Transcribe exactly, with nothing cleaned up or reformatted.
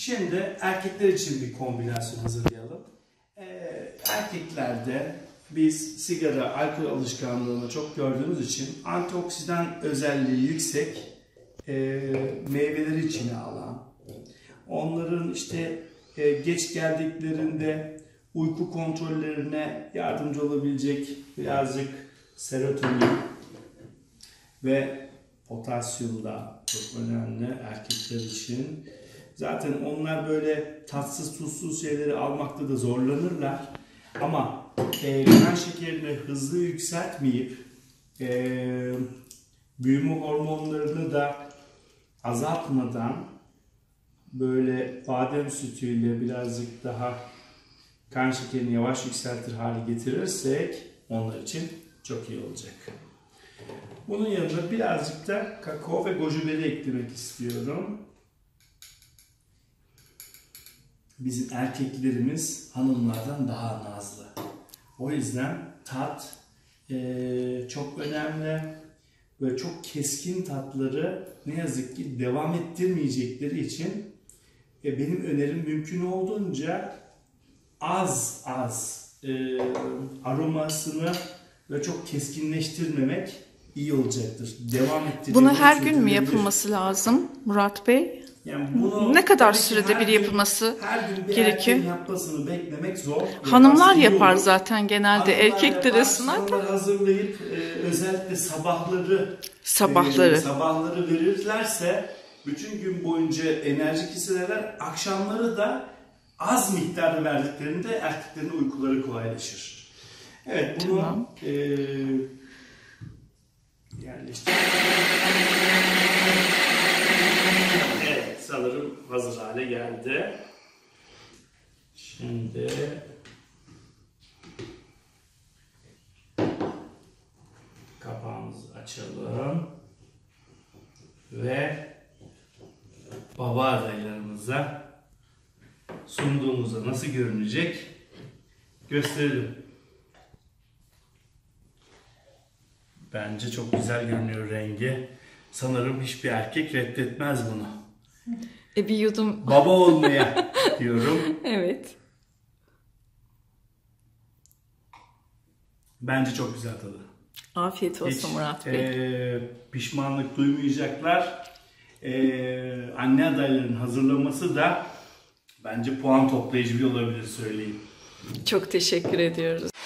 Şimdi erkekler için bir kombinasyon hazırlayalım. Ee, erkeklerde biz sigara, alkol alışkanlığını çok gördüğümüz için antioksidan özelliği yüksek e, meyveleri içine alan, onların işte e, geç geldiklerinde uyku kontrollerine yardımcı olabilecek birazcık serotonin ve potasyum da çok önemli erkekler için. Zaten onlar böyle tatsız tuzsuz şeyleri almakta da zorlanırlar. Ama e, kan şekerini hızlı yükseltmeyip e, büyüme hormonlarını da azaltmadan böyle badem sütüyle birazcık daha kan şekerini yavaş yükseltir hale getirirsek onlar için çok iyi olacak. Bunun yanında birazcık da kakao ve goji beri eklemek istiyorum. Bizim erkeklerimiz hanımlardan daha nazlı. O yüzden tat e, çok önemli. Böyle çok keskin tatları ne yazık ki devam ettirmeyecekleri için e, benim önerim mümkün olduğunca az az e, aromasını ve çok keskinleştirmemek iyi olacaktır. Devam ettirmek. Bunu her gün mü yapılması lazım Murat Bey? Yani bunu ne kadar sürede bir yapılması her gün bir gerekiyor? Yapmasını beklemek zor. Hanımlar yapar zaten genelde, erkekler ısınar. Hanımlar hazırlayıp e, özellikle sabahları sabahları e, sabahları verirlerse bütün gün boyunca enerjik hissederler. Akşamları da az miktarda verdiklerinde erkeklerin uykuları kolaylaşır. Evet, bunu tamam. e, yerleştirelim. Evet, sanırım hazır hale geldi. Şimdi kapağımızı açalım ve baba adaylarımıza sunduğumuzda nasıl görünecek gösterelim. Bence çok güzel görünüyor rengi. Sanırım hiçbir erkek reddetmez bunu. E bir yudum baba olmaya diyorum. Evet. Bence çok güzel tadı. Afiyet olsun Hiç, Murat Bey. E, pişmanlık duymayacaklar. E, anne adaylarının hazırlaması da bence puan toplayıcı bir olabilir söyleyeyim. Çok teşekkür ediyoruz.